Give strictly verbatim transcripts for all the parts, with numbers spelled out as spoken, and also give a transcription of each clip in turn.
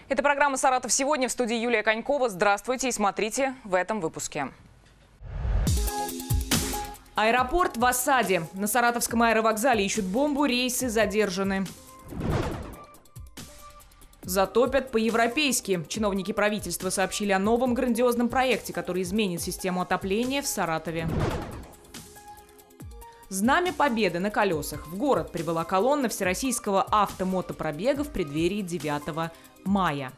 Это программа «Саратов сегодня», в студии Юлия Конькова. Здравствуйте и смотрите в этом выпуске. Аэропорт в осаде. На Саратовском аэровокзале ищут бомбу, рейсы задержаны. Затопят по-европейски. Чиновники правительства сообщили о новом грандиозном проекте, который изменит систему отопления в Саратове. Знамя Победы на колесах. В город прибыла колонна всероссийского автомотопробега в преддверии девятого мая.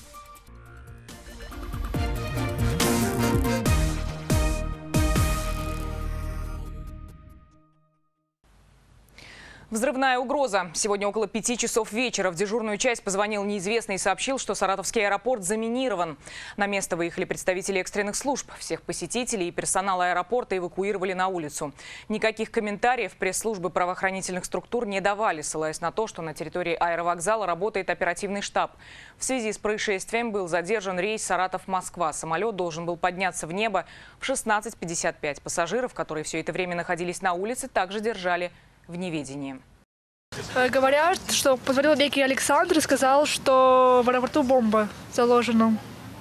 Взрывная угроза. Сегодня около пяти часов вечера в дежурную часть позвонил неизвестный и сообщил, что Саратовский аэропорт заминирован. На место выехали представители экстренных служб. Всех посетителей и персонала аэропорта эвакуировали на улицу. Никаких комментариев пресс-службы правоохранительных структур не давали, ссылаясь на то, что на территории аэровокзала работает оперативный штаб. В связи с происшествием был задержан рейс Саратов-Москва. Самолет должен был подняться в небо в шестнадцать пятьдесят пять. Пассажиров, которые все это время находились на улице, также держали в неведении. Говорят, что позвонил некий Александр и сказал, что в аэропорту бомба заложена.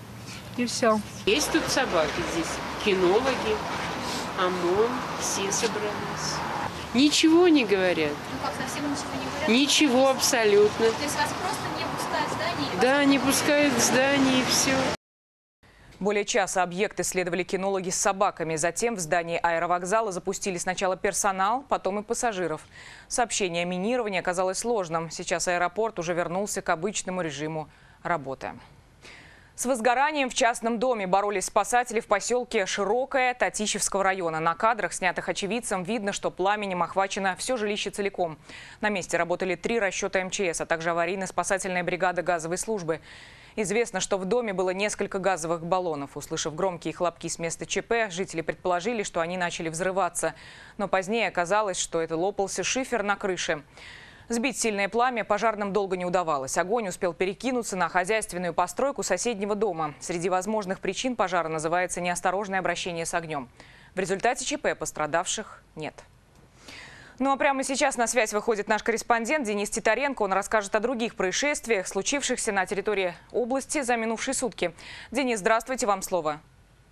И все. Есть тут собаки здесь, кинологи, ОМОН, все собрались. Ничего не говорят. Ну как, совсем ничего не говорят? Ничего абсолютно. То есть вас просто не пускают в здание? Да, не пускают в здание и все. Более часа объект исследовали кинологи с собаками. Затем в здании аэровокзала запустили сначала персонал, потом и пассажиров. Сообщение о минировании оказалось сложным. Сейчас аэропорт уже вернулся к обычному режиму работы. С возгоранием в частном доме боролись спасатели в поселке Широкое Татищевского района. На кадрах, снятых очевидцем, видно, что пламенем охвачено все жилище целиком. На месте работали три расчета эм че эс, а также аварийно-спасательная бригада газовой службы. Известно, что в доме было несколько газовых баллонов. Услышав громкие хлопки с места ЧП, жители предположили, что они начали взрываться. Но позднее оказалось, что это лопался шифер на крыше. Сбить сильное пламя пожарным долго не удавалось. Огонь успел перекинуться на хозяйственную постройку соседнего дома. Среди возможных причин пожара называется неосторожное обращение с огнем. В результате ЧП пострадавших нет. Ну а прямо сейчас на связь выходит наш корреспондент Денис Титаренко. Он расскажет о других происшествиях, случившихся на территории области за минувшие сутки. Денис, здравствуйте, вам слово.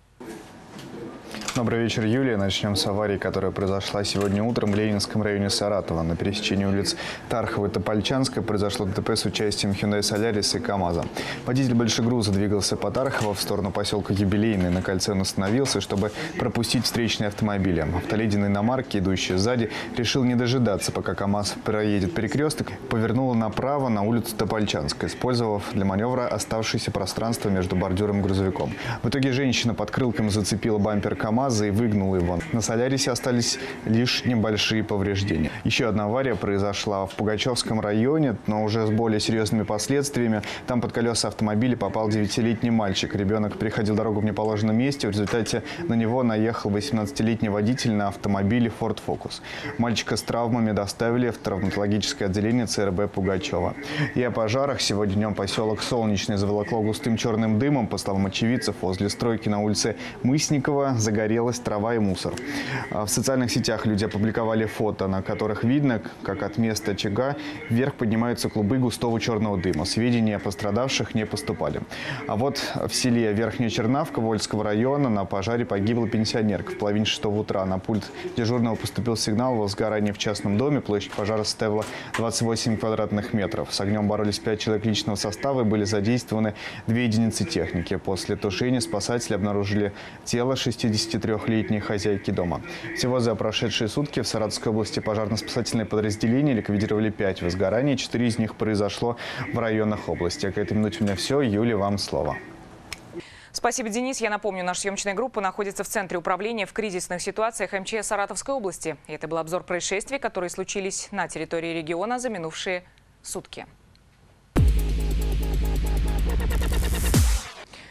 Добрый вечер, Юлия. Начнем с аварии, которая произошла сегодня утром в Ленинском районе Саратова. На пересечении улиц Тарховой и Топольчанской произошло ДТП с участием Hyundai Solaris и КамАЗа. Водитель большегруза двигался по Тархово в сторону поселка Юбилейный. На кольце он остановился, чтобы пропустить встречные автомобили. Автоледи иномарки, идущие сзади, решил не дожидаться, пока КамАЗ проедет перекресток, повернула направо на улицу Топольчанской, использовав для маневра оставшееся пространство между бордюром и грузовиком. В итоге женщина под крылком зацепила бампер КамАЗа и выгнул его. На Солярисе остались лишь небольшие повреждения. Еще одна авария произошла в Пугачевском районе, но уже с более серьезными последствиями. Там под колеса автомобиля попал девятилетний мальчик. Ребенок переходил дорогу в неположенном месте. В результате на него наехал восемнадцатилетний водитель на автомобиле Ford Focus. Мальчика с травмами доставили в травматологическое отделение цэ эр бэ Пугачева. И о пожарах. Сегодня днем поселок Солнечный заволокло густым черным дымом. По словам очевидцев, возле стройки на улице Мысникова загорелась трава и мусор. В социальных сетях люди опубликовали фото, на которых видно, как от места очага вверх поднимаются клубы густого черного дыма. Сведения о пострадавших не поступали. А вот в селе Верхняя Чернавка Вольского района на пожаре погибла пенсионерка. В половине шестого утра на пульт дежурного поступил сигнал о возгорании в частном доме. Площадь пожара составила двадцать восемь квадратных метров. С огнем боролись пять человек личного состава и были задействованы две единицы техники. После тушения спасатели обнаружили тело шестидесятитрёхлетней хозяйки дома. Всего за прошедшие сутки в Саратовской области пожарно-спасательные подразделения ликвидировали пять возгораний. Четыре из них произошло в районах области. А к этой минуте у меня все. Юля, вам слово. Спасибо, Денис. Я напомню, наша съемочная группа находится в Центре управления в кризисных ситуациях эм че эс Саратовской области. И это был обзор происшествий, которые случились на территории региона за минувшие сутки.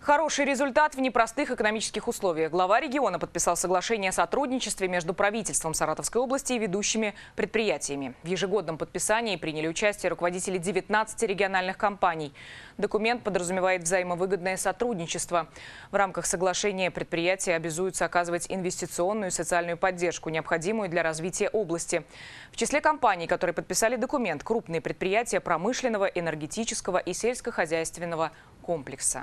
Хороший результат в непростых экономических условиях. Глава региона подписал соглашение о сотрудничестве между правительством Саратовской области и ведущими предприятиями. В ежегодном подписании приняли участие руководители девятнадцати региональных компаний. Документ подразумевает взаимовыгодное сотрудничество. В рамках соглашения предприятия обязуются оказывать инвестиционную и социальную поддержку, необходимую для развития области. В числе компаний, которые подписали документ, крупные предприятия промышленного, энергетического и сельскохозяйственного комплекса.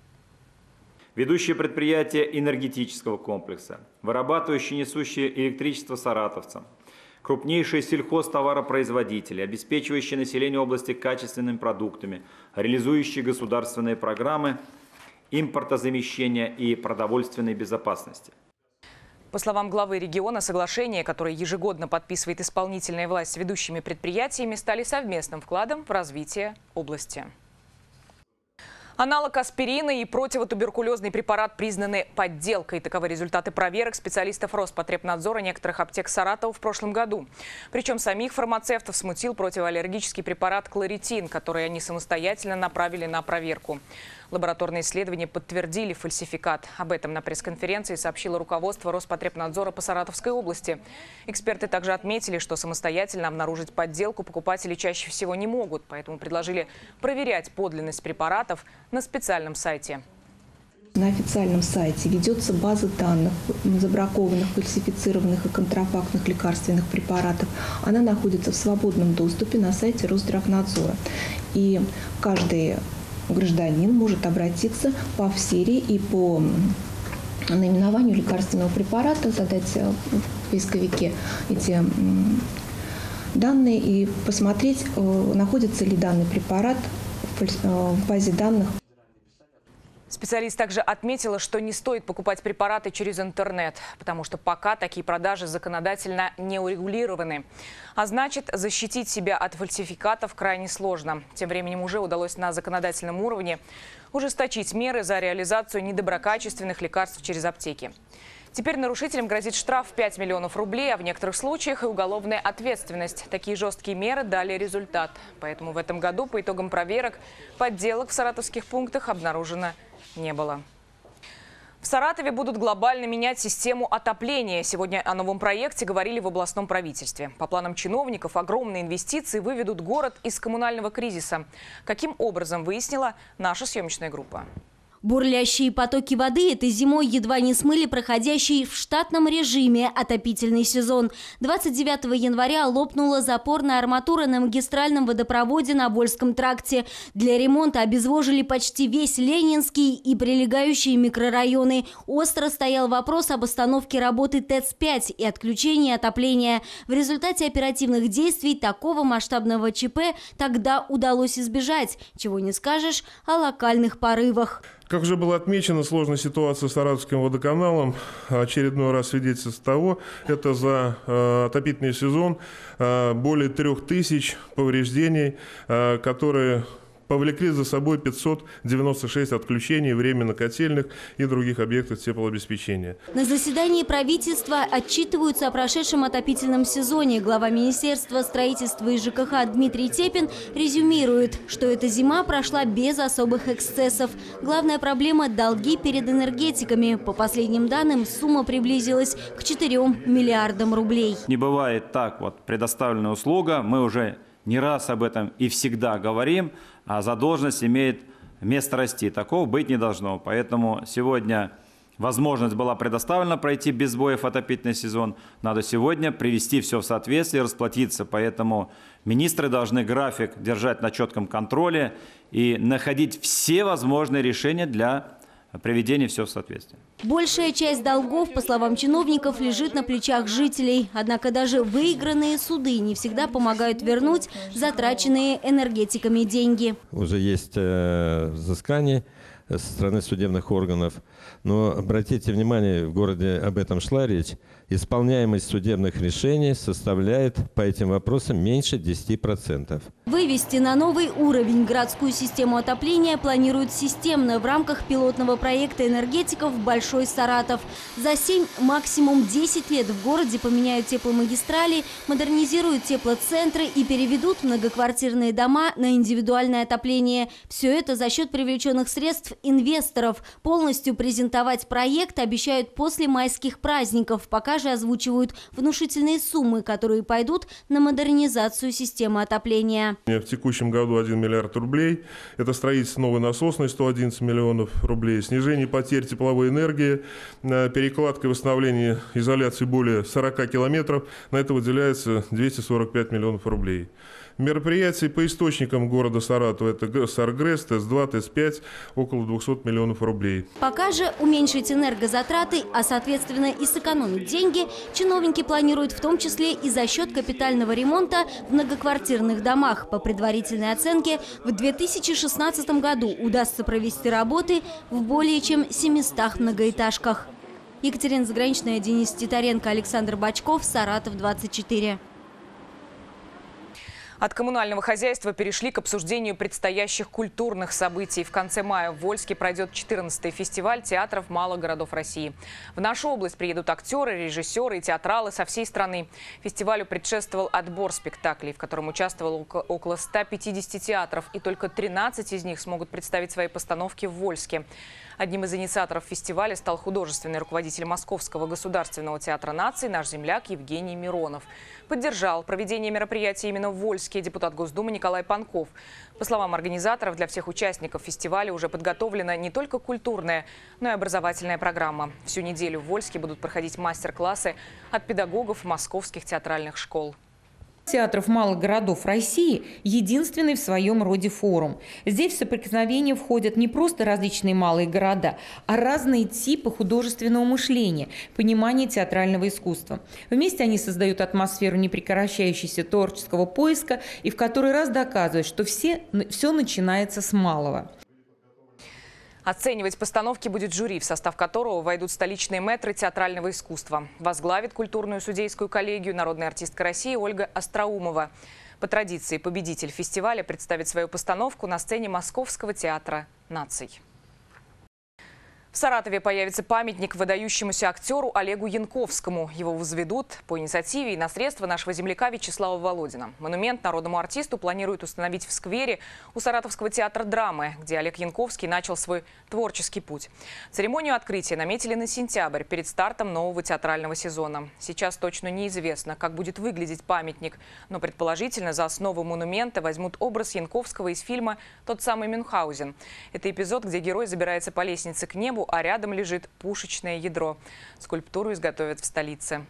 Ведущие предприятия энергетического комплекса, вырабатывающие и несущие электричество саратовцам, крупнейшие сельхозтоваропроизводители, обеспечивающие население области качественными продуктами, реализующие государственные программы импортозамещения и продовольственной безопасности. По словам главы региона, соглашения, которые ежегодно подписывает исполнительная власть с ведущими предприятиями, стали совместным вкладом в развитие области. Аналог аспирина и противотуберкулезный препарат признаны подделкой. Таковы результаты проверок специалистов Роспотребнадзора некоторых аптек Саратова в прошлом году. Причем самих фармацевтов смутил противоаллергический препарат кларитин, который они самостоятельно направили на проверку. Лабораторные исследования подтвердили фальсификат. Об этом на пресс-конференции сообщило руководство Роспотребнадзора по Саратовской области. Эксперты также отметили, что самостоятельно обнаружить подделку покупатели чаще всего не могут, поэтому предложили проверять подлинность препаратов на специальном сайте. На официальном сайте ведется база данных забракованных, фальсифицированных и контрафактных лекарственных препаратов. Она находится в свободном доступе на сайте Росздравнадзора. И каждый гражданин может обратиться по серии и по наименованию лекарственного препарата, задать в поисковике эти данные и посмотреть, находится ли данный препарат в базе данных. Специалист также отметила, что не стоит покупать препараты через интернет, потому что пока такие продажи законодательно не урегулированы. А значит, защитить себя от фальсификатов крайне сложно. Тем временем уже удалось на законодательном уровне ужесточить меры за реализацию недоброкачественных лекарств через аптеки. Теперь нарушителям грозит штраф в пять миллионов рублей, а в некоторых случаях и уголовная ответственность. Такие жесткие меры дали результат. Поэтому в этом году по итогам проверок подделок в саратовских пунктах обнаружено не было. В Саратове будут глобально менять систему отопления. Сегодня о новом проекте говорили в областном правительстве. По планам чиновников, огромные инвестиции выведут город из коммунального кризиса. Каким образом, выяснила наша съемочная группа. Бурлящие потоки воды этой зимой едва не смыли проходящий в штатном режиме отопительный сезон. двадцать девятого января лопнула запорная арматура на магистральном водопроводе на Вольском тракте. Для ремонта обезвожили почти весь Ленинский и прилегающие микрорайоны. Остро стоял вопрос об остановке работы ТЭЦ пять и отключении отопления. В результате оперативных действий такого масштабного ЧП тогда удалось избежать. Чего не скажешь о локальных порывах. Как уже было отмечено, сложная ситуация с Саратовским водоканалом очередной раз свидетельствует того, это за э, отопительный сезон э, более трех тысяч повреждений, э, которые повлекли за собой пятьсот девяносто шесть отключений временно котельных и других объектов теплообеспечения. На заседании правительства отчитываются о прошедшем отопительном сезоне. Глава Министерства строительства и ЖКХ Дмитрий Тепин резюмирует, что эта зима прошла без особых эксцессов. Главная проблема – долги перед энергетиками. По последним данным, сумма приблизилась к четырем миллиардам рублей. Не бывает так, вот предоставленная услуга, мы уже не раз об этом и всегда говорим, а задолженность имеет место расти. Такого быть не должно. Поэтому сегодня возможность была предоставлена пройти без сбоев отопительный сезон. Надо сегодня привести все в соответствие, расплатиться. Поэтому министры должны график держать на четком контроле и находить все возможные решения для приведения все в соответствие. Большая часть долгов, по словам чиновников, лежит на плечах жителей. Однако даже выигранные суды не всегда помогают вернуть затраченные энергетиками деньги. Уже есть э, взыскание со стороны судебных органов. Но обратите внимание, в городе об этом шла речь. Исполняемость судебных решений составляет по этим вопросам меньше десяти процентов. Вывести на новый уровень городскую систему отопления планируют системно в рамках пилотного проекта энергетиков «Большой Саратов». За семь, максимум десять лет в городе поменяют тепломагистрали, модернизируют теплоцентры и переведут многоквартирные дома на индивидуальное отопление. Все это за счет привлеченных средств инвесторов. Полностью презентовать проект обещают после майских праздников. Пока же озвучивают внушительные суммы, которые пойдут на модернизацию системы отопления. В текущем году один миллиард рублей. Это строительство новой насосной сто одиннадцать миллионов рублей. Снижение потерь тепловой энергии, перекладка и восстановление изоляции более сорока километров. На это выделяется двести сорок пять миллионов рублей. Мероприятия по источникам города Саратова – это Саргрэс, ТЭС два, ТЭС пять – около двухсот миллионов рублей. Пока же уменьшить энергозатраты, а соответственно и сэкономить деньги, чиновники планируют в том числе и за счет капитального ремонта в многоквартирных домах. По предварительной оценке, в две тысячи шестнадцатом году удастся провести работы в более чем семистах многоэтажках. Екатерина Заграничная, Денис Титаренко, Александр Бочков, Саратов, двадцать четыре. От коммунального хозяйства перешли к обсуждению предстоящих культурных событий. В конце мая в Вольске пройдет четырнадцатый фестиваль театров малых городов России. В нашу область приедут актеры, режиссеры и театралы со всей страны. Фестивалю предшествовал отбор спектаклей, в котором участвовало около ста пятидесяти театров, и только тринадцать из них смогут представить свои постановки в Вольске. Одним из инициаторов фестиваля стал художественный руководитель Московского государственного театра наций, наш земляк Евгений Миронов. Поддержал проведение мероприятия именно в Вольске депутат Госдумы Николай Панков. По словам организаторов, для всех участников фестиваля уже подготовлена не только культурная, но и образовательная программа. Всю неделю в Вольске будут проходить мастер-классы от педагогов московских театральных школ. Театров малых городов России – единственный в своем роде форум. Здесь в соприкосновение входят не просто различные малые города, а разные типы художественного мышления, понимания театрального искусства. Вместе они создают атмосферу непрекращающегося творческого поиска и в который раз доказывают, что все, все начинается с малого. Оценивать постановки будет жюри, в состав которого войдут столичные мэтры театрального искусства. Возглавит культурную судейскую коллегию народная артистка России Ольга Остроумова. По традиции победитель фестиваля представит свою постановку на сцене Московского театра наций. В Саратове появится памятник выдающемуся актеру Олегу Янковскому. Его возведут по инициативе и на средства нашего земляка Вячеслава Володина. Монумент народному артисту планируют установить в сквере у Саратовского театра драмы, где Олег Янковский начал свой творческий путь. Церемонию открытия наметили на сентябрь, перед стартом нового театрального сезона. Сейчас точно неизвестно, как будет выглядеть памятник, но предположительно за основу монумента возьмут образ Янковского из фильма «Тот самый Мюнхгаузен». Это эпизод, где герой забирается по лестнице к небу, а рядом лежит пушечное ядро. Скульптуру изготовят в столице.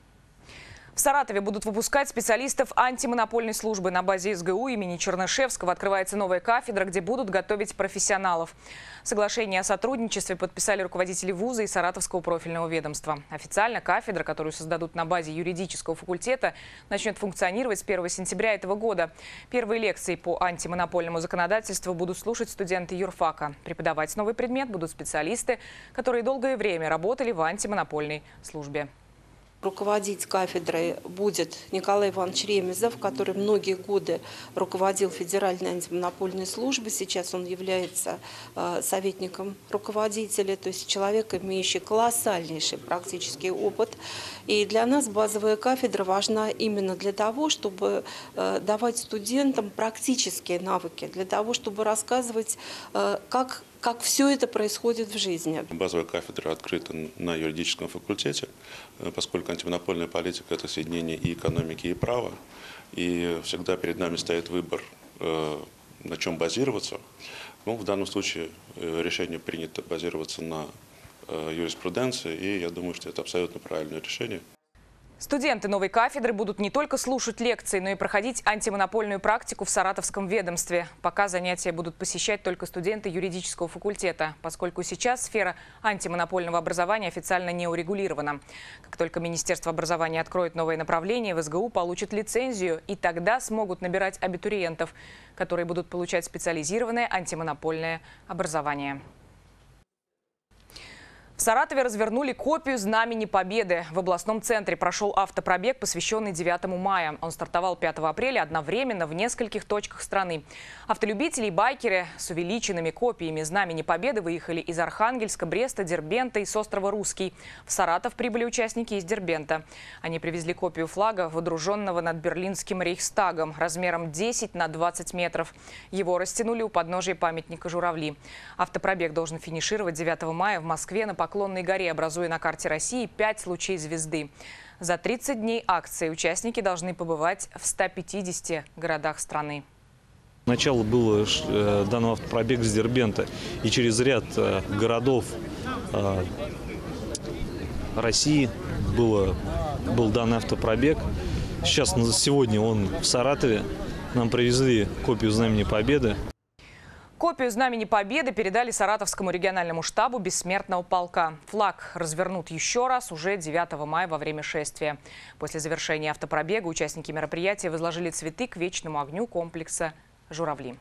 В Саратове будут выпускать специалистов антимонопольной службы. На базе эс гэ у имени Чернышевского открывается новая кафедра, где будут готовить профессионалов. Соглашение о сотрудничестве подписали руководители вуза и Саратовского профильного ведомства. Официально кафедра, которую создадут на базе юридического факультета, начнет функционировать с первого сентября этого года. Первые лекции по антимонопольному законодательству будут слушать студенты юрфака. Преподавать новый предмет будут специалисты, которые долгое время работали в антимонопольной службе. Руководить кафедрой будет Николай Иванович Ремезов, который многие годы руководил Федеральной антимонопольной службой. Сейчас он является э, советником руководителя, то есть человек, имеющий колоссальнейший практический опыт. И для нас базовая кафедра важна именно для того, чтобы э, давать студентам практические навыки, для того, чтобы рассказывать, э, как как все это происходит в жизни. Базовая кафедра открыта на юридическом факультете, поскольку антимонопольная политика – это соединение и экономики, и права. И всегда перед нами стоит выбор, на чем базироваться. Ну, в данном случае решение принято базироваться на юриспруденции, и я думаю, что это абсолютно правильное решение. Студенты новой кафедры будут не только слушать лекции, но и проходить антимонопольную практику в Саратовском ведомстве. Пока занятия будут посещать только студенты юридического факультета, поскольку сейчас сфера антимонопольного образования официально не урегулирована. Как только Министерство образования откроет новое направление, в эс гэ у получат лицензию, и тогда смогут набирать абитуриентов, которые будут получать специализированное антимонопольное образование. В Саратове развернули копию Знамени Победы. В областном центре прошел автопробег, посвященный девятому мая. Он стартовал пятого апреля одновременно в нескольких точках страны. Автолюбители и байкеры с увеличенными копиями Знамени Победы выехали из Архангельска, Бреста, Дербента и с острова Русский. В Саратов прибыли участники из Дербента. Они привезли копию флага, водруженного над Берлинским Рейхстагом, размером десять на двадцать метров. Его растянули у подножия памятника «Журавли». Автопробег должен финишировать девятого мая в Москве на Поклонной горе, образуя на карте России пять лучей звезды. За тридцать дней акции участники должны побывать в ста пятидесяти городах страны. Начало было э, данного автопробега с Дербента, и через ряд э, городов э, России было, был дан автопробег. Сейчас, сегодня он в Саратове. Нам привезли копию Знамени Победы. Копию Знамени Победы передали Саратовскому региональному штабу Бессмертного полка. Флаг развернут еще раз уже девятого мая во время шествия. После завершения автопробега участники мероприятия возложили цветы к вечному огню комплекса «Журавли».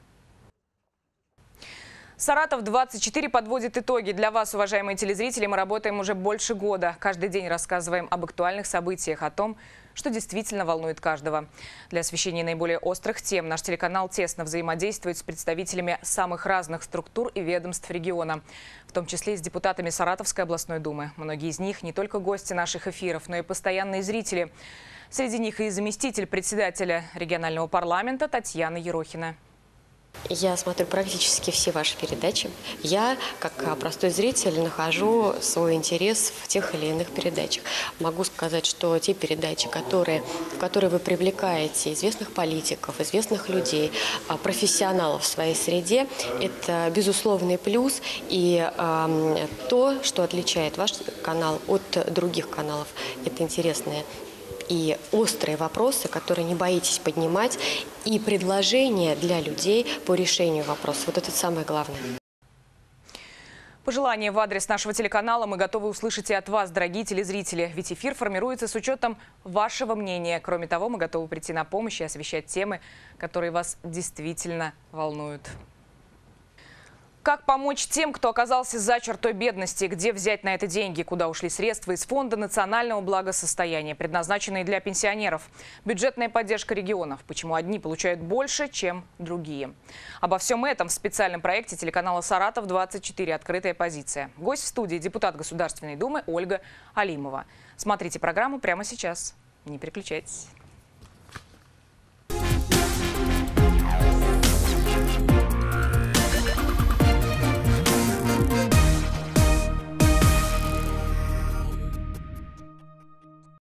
Саратов двадцать четыре подводит итоги. Для вас, уважаемые телезрители, мы работаем уже больше года. Каждый день рассказываем об актуальных событиях, о том, что действительно волнует каждого. Для освещения наиболее острых тем наш телеканал тесно взаимодействует с представителями самых разных структур и ведомств региона, в том числе и с депутатами Саратовской областной думы. Многие из них не только гости наших эфиров, но и постоянные зрители. Среди них и заместитель председателя регионального парламента Татьяна Ерохина. Я смотрю практически все ваши передачи. Я, как простой зритель, нахожу свой интерес в тех или иных передачах. Могу сказать, что те передачи, которые, в которые вы привлекаете известных политиков, известных людей, профессионалов в своей среде, это безусловный плюс. И э, то, что отличает ваш канал от других каналов, это интересные и острые вопросы, которые не боитесь поднимать, и предложения для людей по решению вопросов. Вот это самое главное. Пожелания в адрес нашего телеканала мы готовы услышать и от вас, дорогие телезрители. Ведь эфир формируется с учетом вашего мнения. Кроме того, мы готовы прийти на помощь и освещать темы, которые вас действительно волнуют. Как помочь тем, кто оказался за чертой бедности? Где взять на это деньги? Куда ушли средства из Фонда национального благосостояния, предназначенные для пенсионеров? Бюджетная поддержка регионов. Почему одни получают больше, чем другие? Обо всем этом в специальном проекте телеканала «Саратов двадцать четыре. Открытая позиция». Гость в студии – депутат Государственной Думы Ольга Алимова. Смотрите программу прямо сейчас. Не переключайтесь.